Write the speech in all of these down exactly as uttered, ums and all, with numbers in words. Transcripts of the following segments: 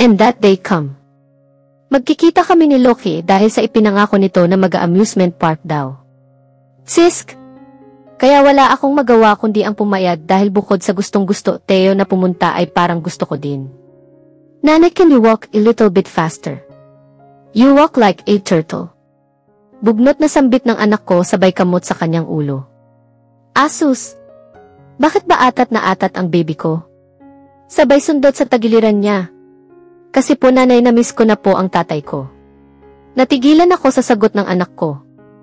And that day come. Magkikita kami ni Loki dahil sa ipinangako nito na mag-amusement park daw. Sisk! Kaya wala akong magawa kundi ang pumayag dahil bukod sa gustong-gusto Theo na pumunta ay parang gusto ko din. Nanay, can you walk a little bit faster? You walk like a turtle. Bugnot na sambit ng anak ko sabay kamot sa kanyang ulo. Asus! Bakit ba atat na atat ang baby ko? Sabay sundot sa tagiliran niya. Kasi po nanay, na-miss ko na po ang tatay ko. Natigilan ako sa sagot ng anak ko.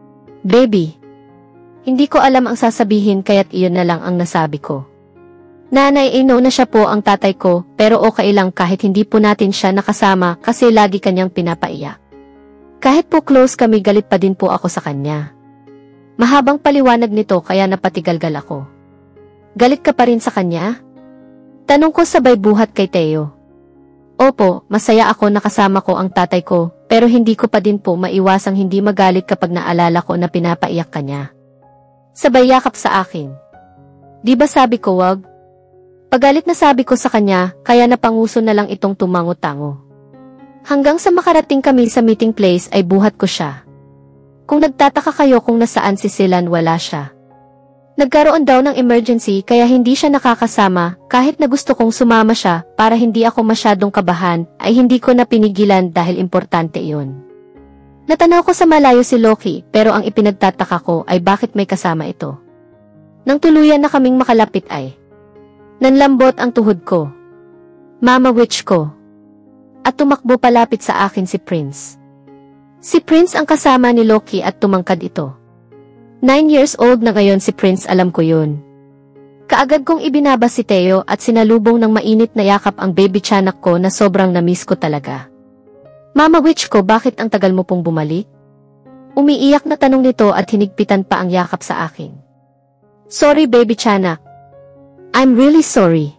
Baby! Hindi ko alam ang sasabihin kaya't iyon na lang ang nasabi ko. Nanay, ino na siya po ang tatay ko pero okay lang kahit hindi po natin siya nakasama kasi lagi kanyang pinapaiyak. Kahit po close kami galit pa din po ako sa kanya. Mahabang paliwanag nito kaya napatigalgal ako. Galit ka pa rin sa kanya? Tanong ko sabay buhat kay Theo. Opo, masaya ako nakasama ko ang tatay ko pero hindi ko pa din po maiwasang hindi magalit kapag naalala ko na pinapaiyak ka niya. Sabay yakap sa akin. Di ba sabi ko wag? Pagalit na sabi ko sa kanya, kaya napanguso na lang itong tumango-tango. Hanggang sa makarating kami sa meeting place ay buhat ko siya. Kung nagtataka kayo kung nasaan si Silan, wala siya. Nagkaroon daw ng emergency kaya hindi siya nakakasama, kahit na gusto kong sumama siya para hindi ako masyadong kabahan ay hindi ko na pinigilan dahil importante iyon. Natanaw ko sa malayo si Loki pero ang ipinagtataka ko ay bakit may kasama ito. Nang tuluyan na kaming makalapit ay nanlambot ang tuhod ko. Mama witch ko. At tumakbo palapit sa akin si Prince. Si Prince ang kasama ni Loki at tumangkad ito. Nine years old na ngayon si Prince, alam ko yun. Kaagad kong ibinaba si Theo at sinalubong ng mainit na yakap ang baby tiyanak ko na sobrang na-miss ko talaga. Mama witch ko, bakit ang tagal mo pong bumalik? Umiiyak na tanong nito at hinigpitan pa ang yakap sa akin. Sorry baby tiyanak. I'm really sorry.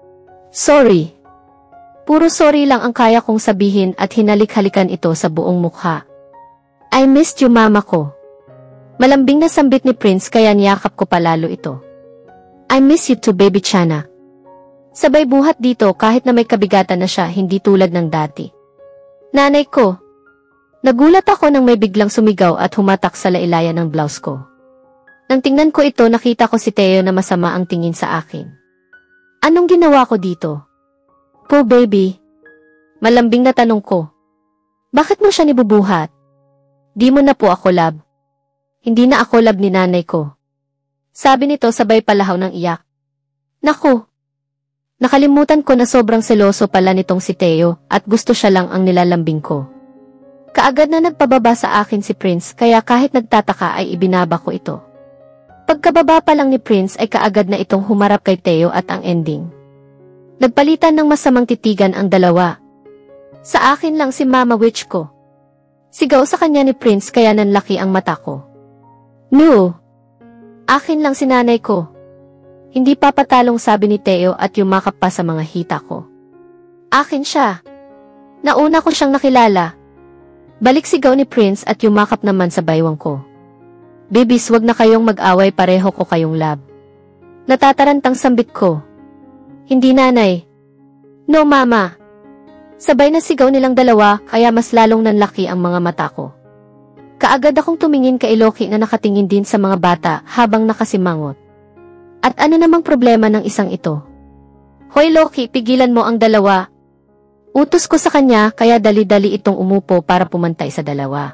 Sorry. Puro sorry lang ang kaya kong sabihin at hinalik-halikan ito sa buong mukha. I missed you mama ko. Malambing na sambit ni Prince kaya niyakap ko palalo ito. I miss you too baby tiyanak. Sabay buhat dito kahit na may kabigatan na siya, hindi tulad ng dati. Nanay ko. Nagulat ako nang may biglang sumigaw at humatak sa lailayan ng blouse ko. Nang tingnan ko ito, nakita ko si Theo na masama ang tingin sa akin. Anong ginawa ko dito? Po baby. Malambing na tanong ko. Bakit mo siya nibubuhat? Di mo na po ako love. Hindi na ako love ni nanay ko. Sabi nito sabay palahaw ng iyak. Naku! Nakalimutan ko na sobrang seloso pala nitong si Theo at gusto siya lang ang nilalambing ko. Kaagad na nagpababa sa akin si Prince kaya kahit nagtataka ay ibinaba ko ito. Pagkababa pa lang ni Prince ay kaagad na itong humarap kay Theo at ang ending. Nagpalitan ng masamang titigan ang dalawa. Sa akin lang si Mama Witch ko. Sigaw sa kanya ni Prince kaya nanlaki ang mata ko. No! Akin lang si nanay ko. Hindi papatalong, sabi ni Theo at yumakap pa sa mga hita ko. Akin siya. Nauna ko siyang nakilala. Balik sigaw ni Prince at yumakap naman sa baywang ko. Babies, wag na kayong mag-away, pareho ko kayong love. Natatarantang sambit ko. Hindi nanay. No mama. Sabay na sigaw nilang dalawa kaya mas lalong nanlaki ang mga mata ko. Kaagad akong tumingin kay Loki na nakatingin din sa mga bata habang nakasimangot. At ano namang problema ng isang ito? Hoy Loki, pigilan mo ang dalawa. Utos ko sa kanya kaya dali-dali itong umupo para pumantay sa dalawa.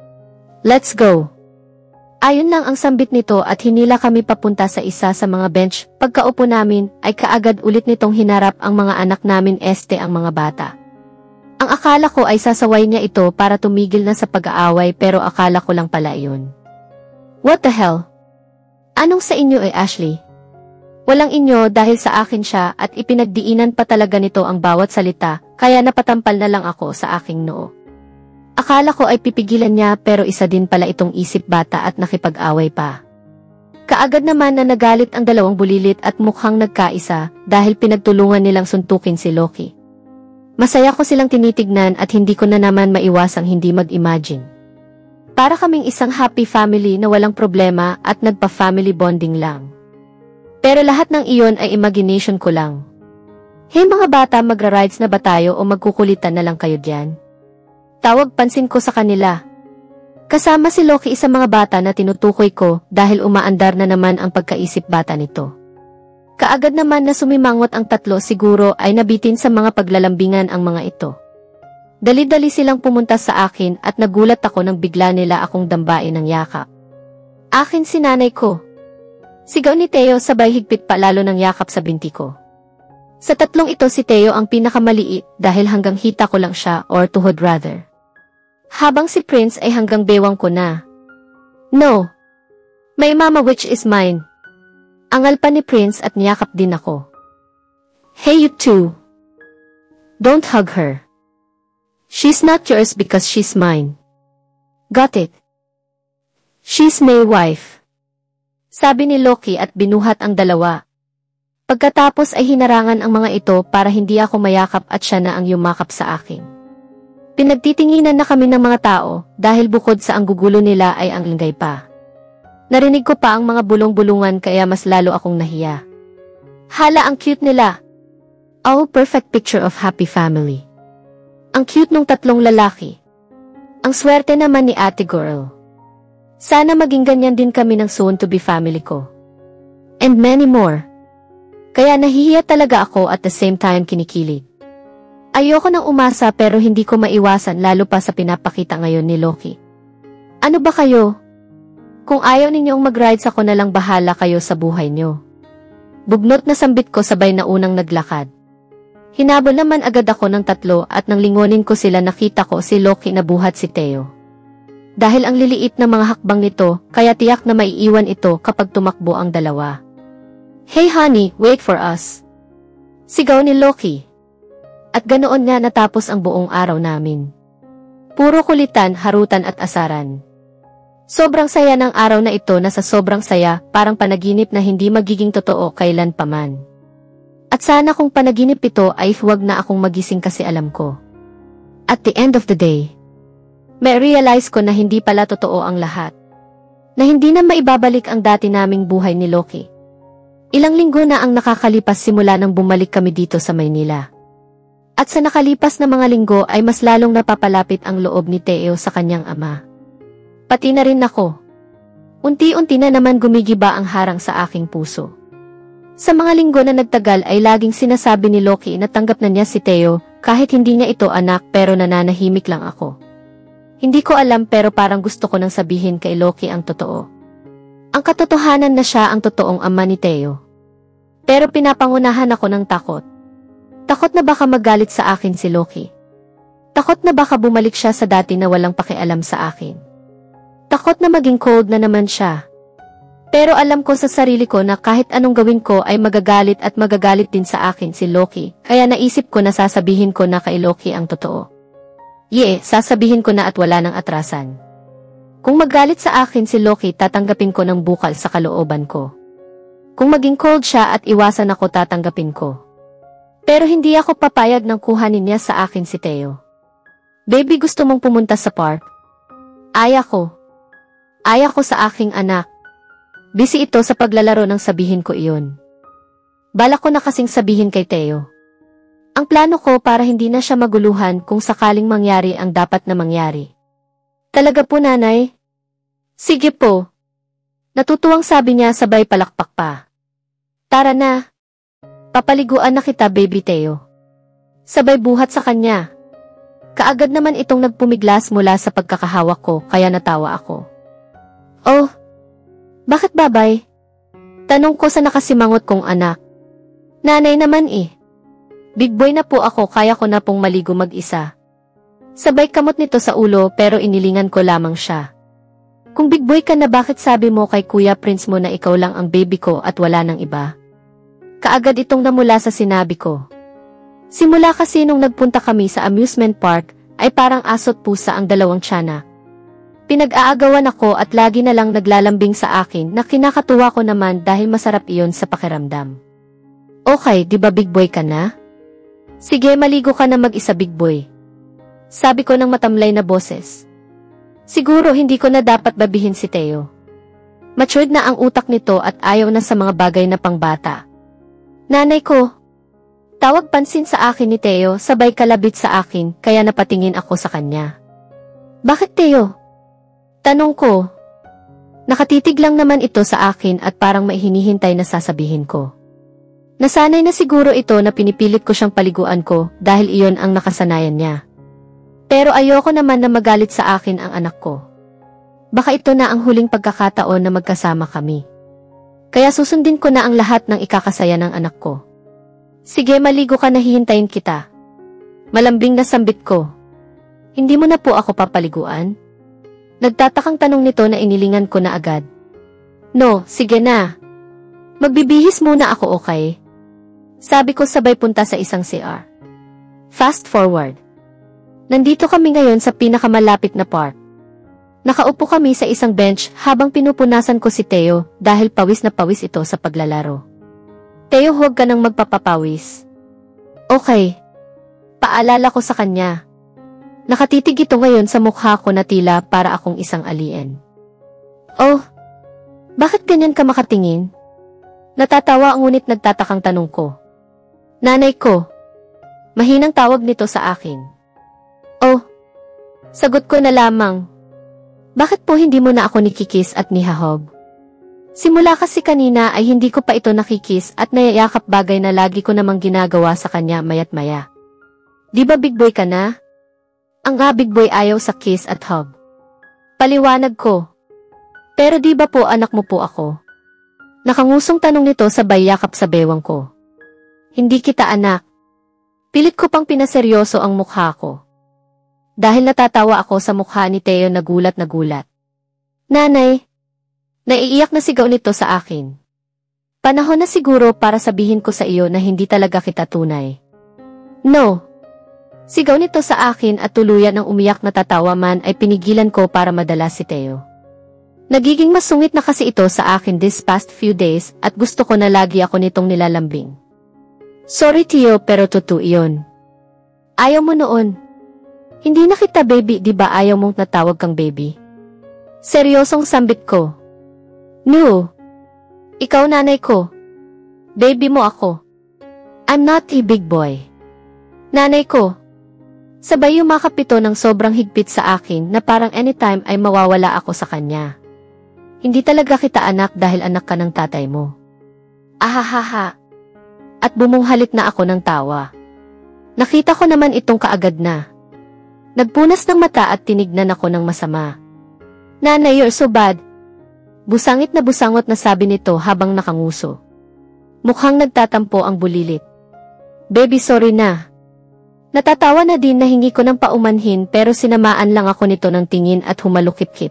Let's go. Ayon lang ang sambit nito at hinila kami papunta sa isa sa mga bench. Pagkaupo namin ay kaagad ulit nitong hinarap ang mga anak namin, este ang mga bata. Ang akala ko ay sasaway niya ito para tumigil na sa pag-aaway pero akala ko lang pala iyon. What the hell? Anong sa inyo ay Ashley? Walang inyo dahil sa akin siya at ipinagdiinan pa talaga nito ang bawat salita kaya napatampal na lang ako sa aking noo. Akala ko ay pipigilan niya pero isa din pala itong isip bata at nakipag-away pa. Kaagad naman na nagalit ang dalawang bulilit at mukhang nagkaisa dahil pinagtulungan nilang suntukin si Loki. Masaya ko silang tinitignan at hindi ko na naman maiwasang hindi mag-imagine. Para kaming isang happy family na walang problema at nagpa-family bonding lang. Pero lahat ng iyon ay imagination ko lang. Hey mga bata, magra-rides na ba tayo o magkukulitan na lang kayo diyan? Tawag pansin ko sa kanila. Kasama si Loki sa mga bata na tinutukoy ko dahil umaandar na naman ang pagkaisip bata nito. Kaagad naman na sumimangot ang tatlo, siguro ay nabitin sa mga paglalambingan ang mga ito. Dali-dali silang pumunta sa akin at nagulat ako nang bigla nila akong dambain ng yakap. Akin si nanay ko. Sigaw ni Teo sabay higpit pa lalo ng yakap sa binti ko. Sa tatlong ito si Teo ang pinakamaliit dahil hanggang hita ko lang siya, or tuhod rather. Habang si Prince ay hanggang bewang ko na. No. My mama which is mine. Angal pa ni Prince at niyakap din ako. Hey you two. Don't hug her. She's not yours because she's mine. Got it? She's my wife. Sabi ni Loki at binuhat ang dalawa. Pagkatapos ay hinarangan ang mga ito para hindi ako mayakap at siya na ang yumakap sa akin. Pinagtitinginan na kami ng mga tao dahil bukod sa ang gugulo nila ay ang lingay pa. Narinig ko pa ang mga bulong-bulungan kaya mas lalo akong nahiya. Hala, ang cute nila. Oh, perfect picture of happy family. Ang cute nung tatlong lalaki. Ang swerte naman ni ate girl. Sana maging ganyan din kami ng soon-to-be family ko. And many more. Kaya nahihiya talaga ako at the same time kinikilig. Ayoko nang umasa pero hindi ko maiwasan lalo pa sa pinapakita ngayon ni Loki. Ano ba kayo? Kung ayaw ninyong mag-rides ako na lang bahala kayo sa buhay nyo. Bugnot na sambit ko sabay na unang naglakad. Hinabol naman agad ako ng tatlo at nang lingonin ko sila nakita ko si Loki na buhat si Teo. Dahil ang liliit na mga hakbang nito kaya tiyak na maiiwan ito kapag tumakbo ang dalawa. Hey honey, wait for us. Sigaw ni Loki. At ganoon nga natapos ang buong araw namin. Puro kulitan, harutan at asaran. Sobrang saya ng araw na ito na sa sobrang saya, parang panaginip na hindi magiging totoo kailan paman. At sana kung panaginip ito ay huwag na akong magising kasi alam ko. At the end of the day, may realize ko na hindi pala totoo ang lahat. Na hindi na maibabalik ang dati naming buhay ni Loki. Ilang linggo na ang nakakalipas simula nang bumalik kami dito sa Maynila. At sa nakalipas na mga linggo ay mas lalong napapalapit ang loob ni Teo sa kanyang ama. Pati na rin ako. Unti-unti na naman gumigiba ang harang sa aking puso. Sa mga linggo na nagtagal ay laging sinasabi ni Loki na tanggap na niya si Teo kahit hindi niya ito anak pero nananahimik lang ako. Hindi ko alam pero parang gusto ko nang sabihin kay Loki ang totoo. Ang katotohanan na siya ang totoong ama ni Teo. Pero pinapangunahan ako ng takot. Takot na baka magalit sa akin si Loki. Takot na baka bumalik siya sa dati na walang pakialam sa akin. Takot na maging cold na naman siya. Pero alam ko sa sarili ko na kahit anong gawin ko ay magagalit at magagalit din sa akin si Loki, kaya naisip ko na sasabihin ko na kay Loki ang totoo. Yee, sasabihin ko na at wala nang atrasan. Kung magalit sa akin si Loki, tatanggapin ko ng bukal sa kalooban ko. Kung maging cold siya at iwasan ako, tatanggapin ko. Pero hindi ako papayag nang kuhanin niya sa akin si Teo. Baby, gusto mong pumunta sa park? Aya ko. Aya ko sa aking anak. Busy ito sa paglalaro nang sabihin ko iyon. Balak ko na kasing sabihin kay Teo. Ang plano ko para hindi na siya maguluhan kung sakaling mangyari ang dapat na mangyari. Talaga po nanay? Sige po. Natutuwang sabi niya sabay palakpak pa. Tara na. Papaliguan na kita baby Teo. Sabay buhat sa kanya. Kaagad naman itong nagpumiglas mula sa pagkakahawak ko kaya natawa ako. Oh, bakit babay? Tanong ko sa nakasimangot kong anak. Nanay naman eh. Big boy na po ako, kaya ko na pong maligo mag-isa. Sabay kamot nito sa ulo pero inilingan ko lamang siya. Kung big boy ka na, bakit sabi mo kay Kuya Prince mo na ikaw lang ang baby ko at wala nang iba? Kaagad itong namula sa sinabi ko. Simula kasi nung nagpunta kami sa amusement park, ay parang asot pusa ang dalawang tiyanak. Pinag-aagawan ako at lagi na lang naglalambing sa akin na kinakatuwa ko naman dahil masarap iyon sa pakiramdam. Okay, di ba big boy ka na? Sige, maligo ka na mag-isa big boy. Sabi ko ng matamlay na boses. Siguro hindi ko na dapat babihin si Teo. Matured na ang utak nito at ayaw na sa mga bagay na pangbata. Nanay ko, Pagtawag pansin sa akin ni Teo sabay kalabit sa akin kaya napatingin ako sa kanya. Bakit Teo? Tanong ko. Nakatitig lang naman ito sa akin at parang may hinihintay na sasabihin ko. Nasanay na siguro ito na pinipilit ko siyang paliguan ko dahil iyon ang nakasanayan niya. Pero ayoko naman na magalit sa akin ang anak ko. Baka ito na ang huling pagkakataon na magkasama kami. Kaya susundin ko na ang lahat ng ikakasaya ng anak ko. Sige, maligo ka na, hihintayin kita. Malambing na sambit ko. Hindi mo na po ako papaliguan? Nagtatakang tanong nito na inilingan ko na agad. No, sige na. Magbibihis muna ako, okay? Sabi ko sabay punta sa isang C R. Fast forward. Nandito kami ngayon sa pinakamalapit na park. Nakaupo kami sa isang bench habang pinupunasan ko si Teo dahil pawis na pawis ito sa paglalaro. Teo, huwag ka nang magpapapawis. Okay. Paalala ko sa kanya. Nakatitig ito ngayon sa mukha ko na tila para akong isang alien. Oh, bakit ganyan ka makatingin? Natatawa ngunit nagtatakang tanong ko. Nanay ko. Mahinang tawag nito sa akin. Oh, sagot ko na lamang. Bakit po hindi mo na ako nikikis at nihahog? Simula kasi kanina ay hindi ko pa ito nakikis at nayayakap, bagay na lagi ko namang ginagawa sa kanya mayat maya. Di ba big boy ka na? Ang nga big boy ayaw sa kiss at hug. Paliwanag ko. Pero di ba po anak mo po ako? Nakangusong tanong nito sabay yakap sa bewang ko. Hindi kita anak. Pilit ko pang pinaseryoso ang mukha ko. Dahil natatawa ako sa mukha ni Teo na gulat na gulat. Nanay, naiiyak na sigaw nito sa akin. Panahon na siguro para sabihin ko sa iyo na hindi talaga kita tunay. No. Sigaw nito sa akin at tuluyan ng umiyak na tatawa man ay pinigilan ko para madala si Teo. Nagiging masungit na kasi ito sa akin this past few days at gusto ko na lagi ako nitong nilalambing. Sorry Teo, pero totoo iyon. Ayaw mo noon. Hindi na kita baby, di ba ayaw mong natawag kang baby? Seryosong sambit ko. No. Ikaw nanay ko. Baby mo ako. I'm not a big boy. Nanay ko. Sabay yumakap ito ng sobrang higpit sa akin na parang anytime ay mawawala ako sa kanya. Hindi talaga kita anak dahil anak ka ng tatay mo. Ahahaha. At bumunghalit na ako ng tawa. Nakita ko naman itong kaagad na. Nagpunas ng mata at tinignan ako ng masama. Nanay, you're so bad. Busangit na busangot na sabi nito habang nakanguso. Mukhang nagtatampo ang bulilit. Baby, sorry na. Natatawa na din na hingi ko ng paumanhin pero sinamaan lang ako nito ng tingin at humalukip-kip.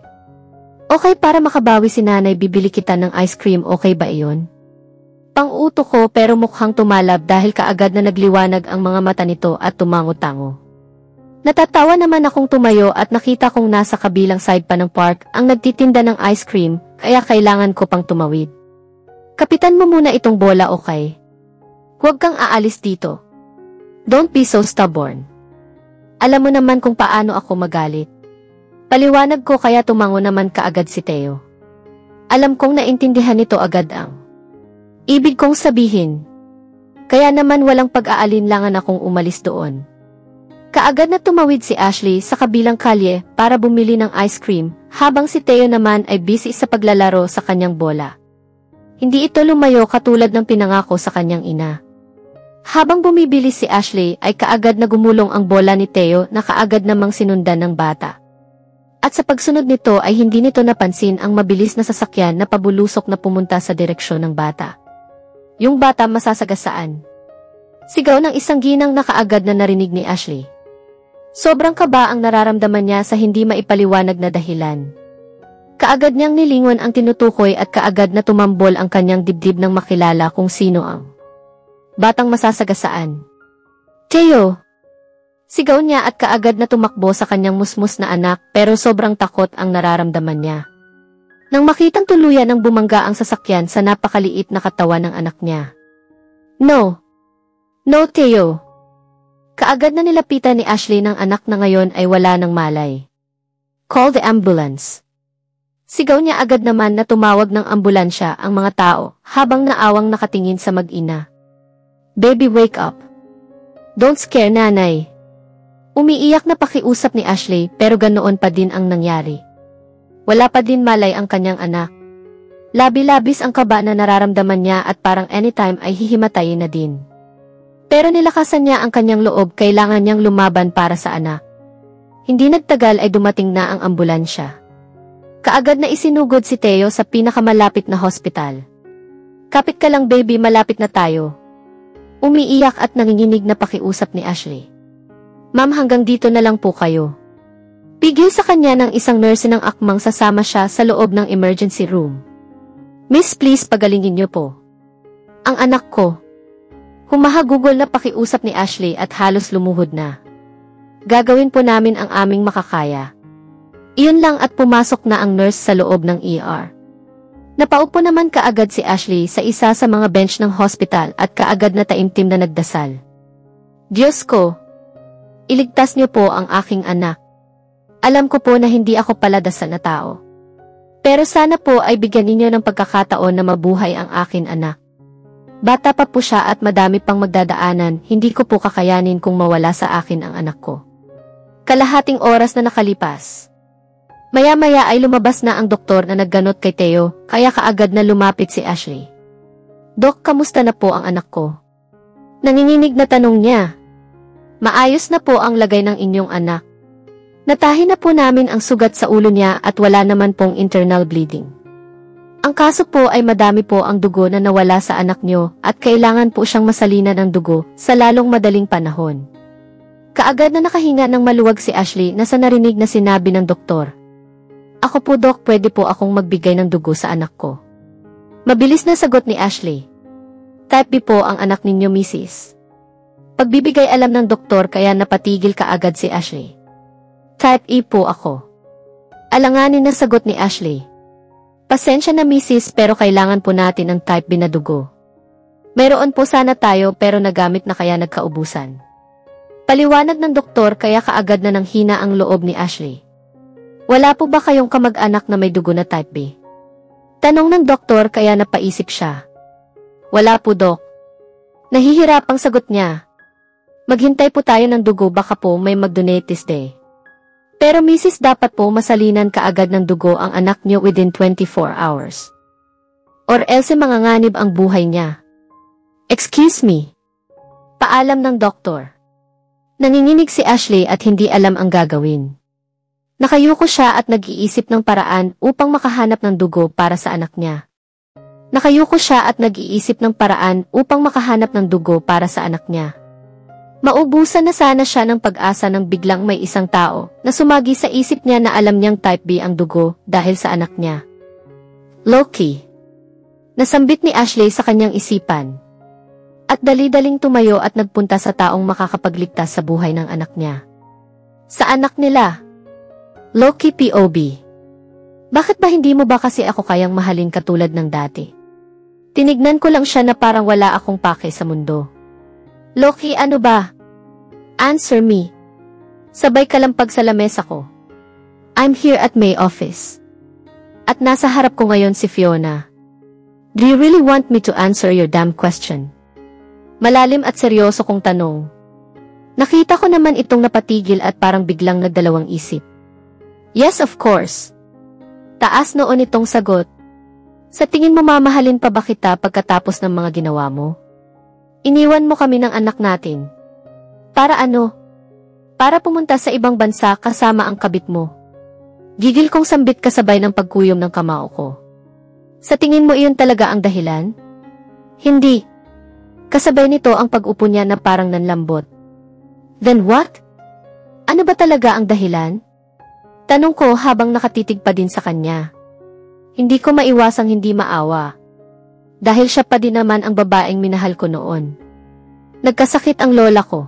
Okay, para makabawi si nanay bibili kita ng ice cream, okay ba iyon? Pang-uto ko pero mukhang tumalab dahil kaagad na nagliwanag ang mga mata nito at tumango-tango. Natatawa naman akong tumayo at nakita kong nasa kabilang side pa ng park ang nagtitinda ng ice cream kaya kailangan ko pang tumawid. Kapitan mo muna itong bola, okay? Huwag kang aalis dito. Don't be so stubborn. Alam mo naman kung paano ako magalit. Paliwanag ko kaya tumango naman kaagad si Teo. Alam kong naintindihan nito agad ang ibig kong sabihin. Kaya naman walang pag-aalinlangan akong umalis doon. Kaagad na tumawid si Ashley sa kabilang kalye para bumili ng ice cream habang si Teo naman ay busy sa paglalaro sa kanyang bola. Hindi ito lumayo katulad ng pinangako sa kanyang ina. Habang bumibili si Ashley ay kaagad na gumulong ang bola ni Teo na kaagad namang sinundan ng bata. At sa pagsunod nito ay hindi nito napansin ang mabilis na sasakyan na pabulusok na pumunta sa direksyon ng bata. Yung bata masasagasaan. Sigaw ng isang ginang na kaagad na narinig ni Ashley. Sobrang kaba ang nararamdaman niya sa hindi maipaliwanag na dahilan. Kaagad niyang nilingon ang tinutukoy at kaagad na tumambol ang kanyang dibdib nang makilala kung sino ang batang masasagasaan. Teo! Sigaw niya at kaagad na tumakbo sa kanyang musmus na anak pero sobrang takot ang nararamdaman niya. Nang makitang tuluyan ng bumangga ang sasakyan sa napakaliit na katawan ng anak niya. No! No, Teo! Kaagad na nilapitan ni Ashley ng anak na ngayon ay wala ng malay. Call the ambulance. Sigaw niya agad naman na tumawag ng ambulansya ang mga tao habang naawang nakatingin sa mag-ina. Baby, wake up. Don't scare, nanay. Umiiyak na pakiusap ni Ashley pero ganoon pa din ang nangyari. Wala pa din malay ang kanyang anak. Labi-labis ang kaba na nararamdaman niya at parang anytime ay hihimatayin na din. Pero nilakasan niya ang kanyang loob, kailangan niyang lumaban para sa anak. Hindi nagtagal ay dumating na ang ambulansya. Kaagad na isinugod si Theo sa pinakamalapit na hospital. Kapit ka lang baby, malapit na tayo. Umiiyak at nanginginig na pakiusap ni Ashley. Ma'am, hanggang dito na lang po kayo. Pigil sa kanya ng isang nurse ng akmang sasama siya sa loob ng emergency room. Miss, please pagalingin niyo po ang anak ko. Humahagugol na pakiusap ni Ashley at halos lumuhod na. Gagawin po namin ang aming makakaya. Iyon lang at pumasok na ang nurse sa loob ng E R. Napaupo naman kaagad si Ashley sa isa sa mga bench ng hospital at kaagad na taimtim na nagdasal. Diyos ko, iligtas niyo po ang aking anak. Alam ko po na hindi ako paladasal na tao. Pero sana po ay bigyan ninyo ng pagkakataon na mabuhay ang akin anak. Bata pa po siya at madami pang magdadaanan, hindi ko po kakayanin kung mawala sa akin ang anak ko. Kalahating oras na nakalipas. Maya-maya ay lumabas na ang doktor na nagganot kay Theo, kaya kaagad na lumapit si Ashley. Dok, kamusta na po ang anak ko? Nanginginig na tanong niya. Maayos na po ang lagay ng inyong anak. Natahi na po namin ang sugat sa ulo niya at wala naman pong internal bleeding. Ang kaso po ay madami po ang dugo na nawala sa anak niyo at kailangan po siyang masalinan ng dugo sa lalong madaling panahon. Kaagad na nakahinga ng maluwag si Ashley na sa narinig na sinabi ng doktor. Ako po dok, pwede po akong magbigay ng dugo sa anak ko. Mabilis na sagot ni Ashley. Type B po ang anak ninyo, missus Pagbibigay alam ng doktor kaya napatigil kaagad si Ashley. Type E po ako. Alanganin na sagot ni Ashley. Pasensya na missus pero kailangan po natin ang type B na dugo. Mayroon po sana tayo pero nagamit na kaya nagkaubusan. Paliwanag ng doktor kaya kaagad na nang hina ang loob ni Ashley. Wala po ba kayong kamag-anak na may dugo na type B? Tanong ng doktor kaya napaisip siya. Wala po dok. Nahihirapang sagot niya. Maghintay po tayo ng dugo, baka po may mag-donate this day. Pero missus dapat po masalinan kaagad ng dugo ang anak niyo within twenty-four hours. Or else manganganib ang buhay niya. Excuse me. Paalam ng doktor. Nanginginig si Ashley at hindi alam ang gagawin. Nakayuko siya at nag-iisip ng paraan upang makahanap ng dugo para sa anak niya. Nakayuko siya at nag-iisip ng paraan upang makahanap ng dugo para sa anak niya. Maubusan na sana siya ng pag-asa nang biglang may isang tao na sumagi sa isip niya na alam niyang type B ang dugo dahil sa anak niya. Loki. Nasambit ni Ashley sa kanyang isipan. At dali-daling tumayo at nagpunta sa taong makakapagligtas sa buhay ng anak niya. Sa anak nila. Loki P O B. Bakit ba hindi mo ba kasi ako kayang mahalin katulad ng dati? Tinignan ko lang siya na parang wala akong pake sa mundo. Loki, ano ba? Answer me. Sabay kalampag sa lamesa ko. I'm here at my office. At nasa harap ko ngayon si Fiona. Do you really want me to answer your damn question? Malalim at seryoso kong tanong. Nakita ko naman itong napatigil at parang biglang nagdalawang isip. Yes, of course. Taas noon itong sagot. Sa tingin mo mamahalin pa ba kita pagkatapos ng mga ginawa mo? Iniwan mo kami ng anak natin. Para ano? Para pumunta sa ibang bansa kasama ang kabit mo. Gigil kong sambit kasabay ng pagkuyom ng kamao ko. Sa tingin mo iyon talaga ang dahilan? Hindi. Kasabay nito ang pag-upo niya na parang nanlambot. Then what? Ano ba talaga ang dahilan? Tanong ko habang nakatitig pa din sa kanya. Hindi ko maiwasang hindi maawa. Dahil siya pa din naman ang babaeng minahal ko noon. Nagkasakit ang lola ko.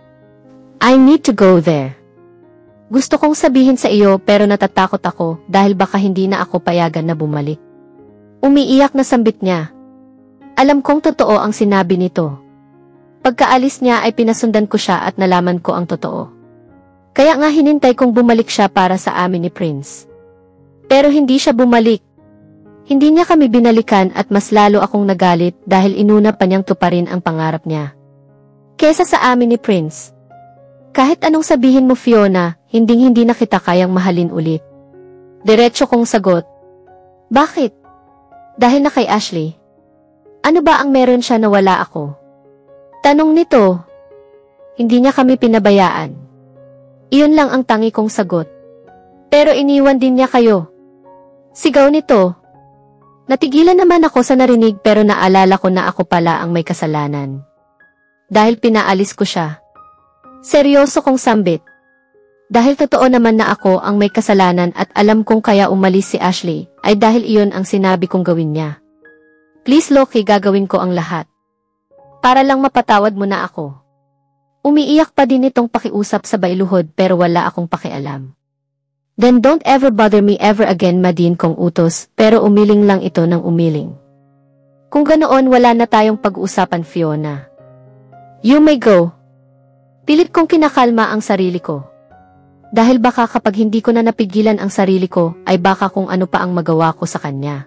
I need to go there. Gusto kong sabihin sa iyo pero natatakot ako dahil baka hindi na ako payagan na bumalik. Umiiyak na sambit niya. Alam kong totoo ang sinabi nito. Pagkaalis niya ay pinasundan ko siya at nalaman ko ang totoo. Kaya nga hinintay kong bumalik siya para sa amin ni Prince. Pero hindi siya bumalik. Hindi niya kami binalikan at mas lalo akong nagalit dahil inuna pa niyang tuparin ang pangarap niya. kesa sa amin ni Prince. Kahit anong sabihin mo, Fiona, hinding-hindi na kita kayang mahalin ulit. Diretso kong sagot. Bakit? Dahil na kay Ashley. Ano ba ang meron siya na wala ako? Tanong nito. Hindi niya kami pinabayaan. Iyon lang ang tangi kong sagot. Pero iniwan din niya kayo. Sigaw nito. Natigilan naman ako sa narinig pero naalala ko na ako pala ang may kasalanan. Dahil pinaalis ko siya. Seryoso kong sambit. Dahil totoo naman na ako ang may kasalanan at alam kong kaya umalis si Ashley, ay dahil iyon ang sinabi kong gawin niya. Please Loki, gagawin ko ang lahat. Para lang mapatawad mo na ako. Umiiyak pa din itong pakiusap sa bailuhod pero wala akong pakialam. Then don't ever bother me ever again, Madin kong utos, pero umiling lang ito ng umiling. Kung ganoon wala na tayong pag-uusapan, Fiona. You may go. Pilit kong kinakalma ang sarili ko. Dahil baka kapag hindi ko na napigilan ang sarili ko, ay baka kung ano pa ang magawa ko sa kanya.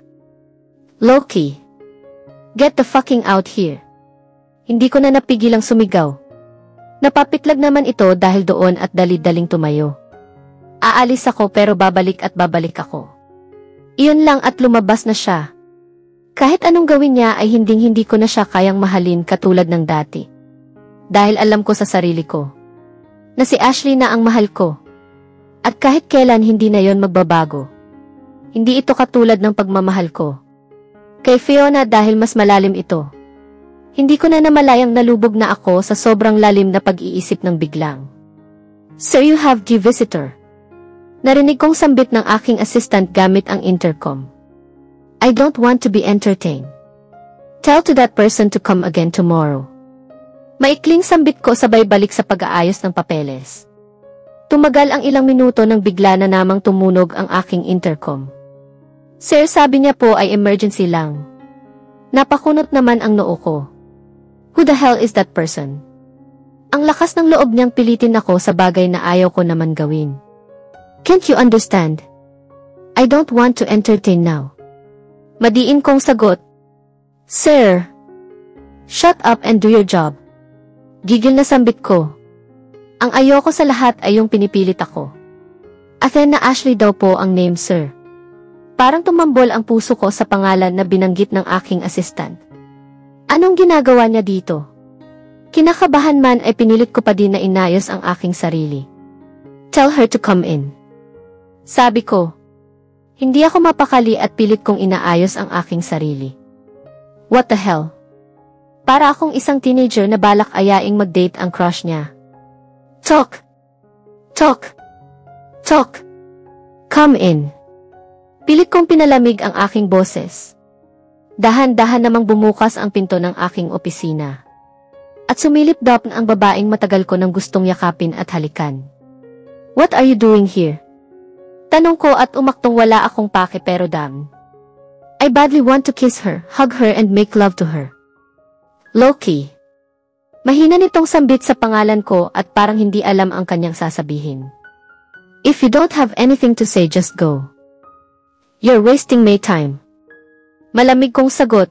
Loki. Get the fucking out here. Hindi ko na napigilang sumigaw. Napapitlag naman ito dahil doon at dali-daling tumayo. Aalis ako pero babalik at babalik ako. Iyon lang at lumabas na siya. Kahit anong gawin niya ay hinding-hindi ko na siya kayang mahalin katulad ng dati. Dahil alam ko sa sarili ko na si Ashley na ang mahal ko. At kahit kailan hindi na yon magbabago. Hindi ito katulad ng pagmamahal ko kay Fiona dahil mas malalim ito. Hindi ko na namalayang nalubog na ako sa sobrang lalim na pag-iisip ng biglang. Sir, you have the visitor. Narinig kong sambit ng aking assistant gamit ang intercom. I don't want to be entertained. Tell to that person to come again tomorrow. Maikling sambit ko sabay balik sa pag-aayos ng papeles. Tumagal ang ilang minuto nang bigla na namang tumunog ang aking intercom. Sir, sabi niya po ay emergency lang. Napakunot naman ang noo ko. Who the hell is that person? Ang lakas ng loob niyang pilitin ako sa bagay na ayaw ko naman gawin. Can't you understand? I don't want to entertain now. Madiin kong sagot. Sir, shut up and do your job. Gigil na sambit ko. Ang ayoko sa lahat ay yung pinipilit ako. Athena Ashley daw po ang name, sir. Parang tumambol ang puso ko sa pangalan na binanggit ng aking assistant. Anong ginagawa niya dito? Kinakabahan man ay pinilit ko pa din na inayos ang aking sarili. Tell her to come in. Sabi ko. Hindi ako mapakali at pilit kong inaayos ang aking sarili. What the hell? Para akong isang teenager na balak ayaing mag-date ang crush niya. Talk! Talk! Talk! Come in! Pilit kong pinalamig ang aking boses. Dahan-dahan namang bumukas ang pinto ng aking opisina. At sumilip daw ang babaeng matagal ko nang gustong yakapin at halikan. What are you doing here? Tanong ko at umaktong wala akong pake pero damn. I badly want to kiss her, hug her and make love to her. Loki. Mahina nitong sambit sa pangalan ko at parang hindi alam ang kanyang sasabihin. If you don't have anything to say, just go. You're wasting my time. Malamig kong sagot.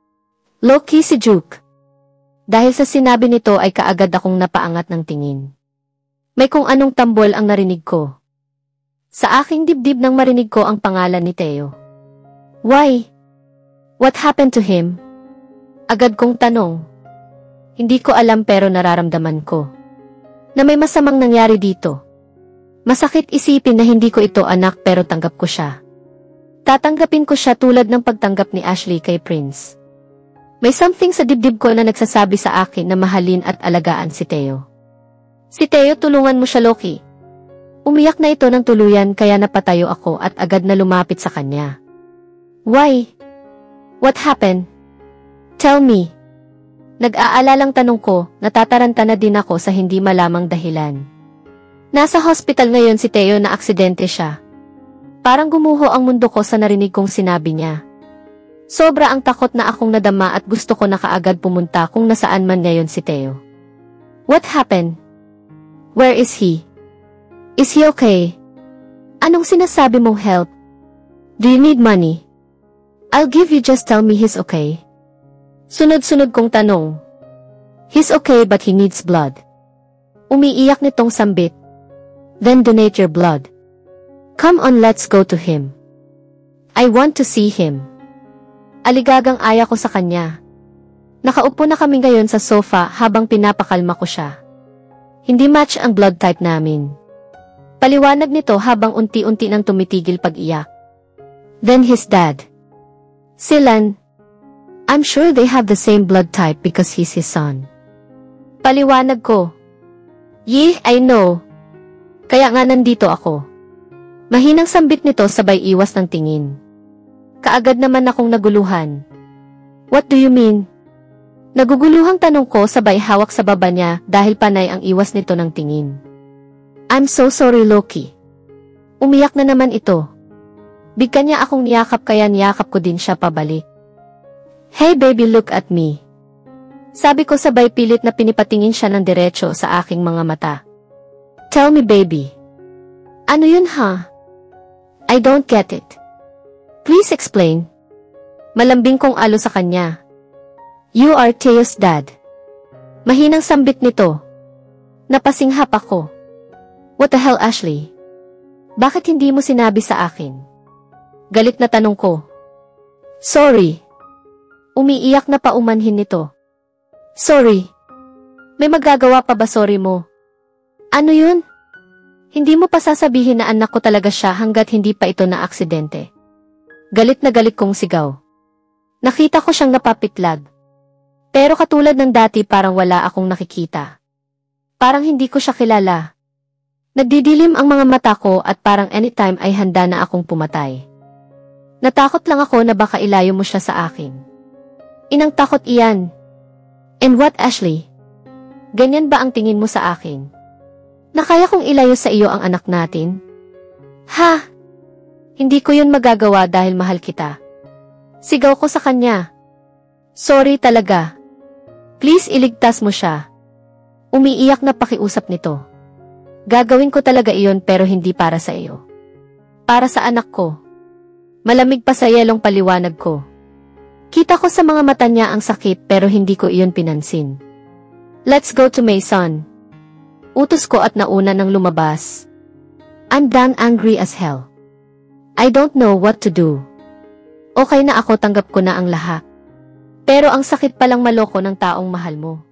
Loki, si Duke. Dahil sa sinabi nito ay kaagad akong napaangat ng tingin. May kung anong tambol ang narinig ko. Sa aking dibdib nang marinig ko ang pangalan ni Theo. Why? What happened to him? Agad kong tanong. Hindi ko alam pero nararamdaman ko na may masamang nangyari dito. Masakit isipin na hindi ko ito anak pero tanggap ko siya. Tatanggapin ko siya tulad ng pagtanggap ni Ashley kay Prince. May something sa dibdib ko na nagsasabi sa akin na mahalin at alagaan si Theo. Si Theo, tulungan mo siya, Loki. Umiyak na ito ng tuluyan kaya napatayo ako at agad na lumapit sa kanya. Why? What happened? Tell me. Nag-aalalang tanong ko, natataranta na din ako sa hindi malamang dahilan. Nasa hospital ngayon si Theo na aksidente siya. Parang gumuho ang mundo ko sa narinig kong sinabi niya. Sobra ang takot na akong nadama at gusto ko na kaagad pumunta kung nasaan man ngayon si Theo. What happened? Where is he? Is he okay? Anong sinasabi mong help? Do you need money? I'll give you, just tell me he's okay. Sunod-sunod kong tanong. He's okay but he needs blood. Umiiyak nitong sambit. Then donate your blood. Come on, let's go to him. I want to see him. Aligagang aya ko sa kanya. Nakaupo na kami ngayon sa sofa habang pinapakalma ko siya. Hindi match ang blood type namin. Paliwanag nito habang unti-unti nang tumitigil pag-iyak. Then his dad. Silan. I'm sure they have the same blood type because he's his son. Paliwanag ko. Yeh, I know. Kaya nga nandito ako. Mahinang sambit nito sabay iwas ng tingin. Kaagad naman akong naguluhan. What do you mean? Naguguluhang tanong ko sabay hawak sa baba niya dahil panay ang iwas nito ng tingin. I'm so sorry, Loki. Umiyak na naman ito. Bigkan niya akong niyakap kaya niyakap ko din siya pabalik. Hey baby, look at me. Sabi ko sabay pilit na pinipatingin siya ng diretso sa aking mga mata. Tell me baby. Ano yun ha? I don't get it. Please explain. Malambing kong alo sa kanya. You are Theo's dad. Mahinang sambit nito. Napasinghap ako. What the hell, Ashley? Bakit hindi mo sinabi sa akin? Galit na tanong ko. Sorry. Umiiyak na paumanhin nito. Sorry. May magagawa pa ba sorry mo? Ano yun? Hindi mo pa sasabihin na anak ko talaga siya hanggat hindi pa ito na aksidente. Galit na galit kong sigaw. Nakita ko siyang napapitlag. Pero katulad ng dati parang wala akong nakikita. Parang hindi ko siya kilala. Nagdidilim ang mga mata ko at parang anytime ay handa na akong pumatay. Natakot lang ako na baka ilayo mo siya sa akin. Inang takot iyan. And what, Ashley? Ganyan ba ang tingin mo sa akin? Na kaya kong ilayo sa iyo ang anak natin? Ha? Hindi ko yun magagawa dahil mahal kita. Sigaw ko sa kanya. Sorry talaga. Please iligtas mo siya. Umiiyak na pakiusap nito. Gagawin ko talaga iyon pero hindi para sa iyo. Para sa anak ko. Malamig pa sa yelong paliwanag ko. Kita ko sa mga mata niya ang sakit pero hindi ko iyon pinansin. Let's go to Mason. Utos ko at nauna nang lumabas. I'm done angry as hell. I don't know what to do. Okay na ako, tanggap ko na ang lahat. Pero ang sakit palang maloko ng taong mahal mo.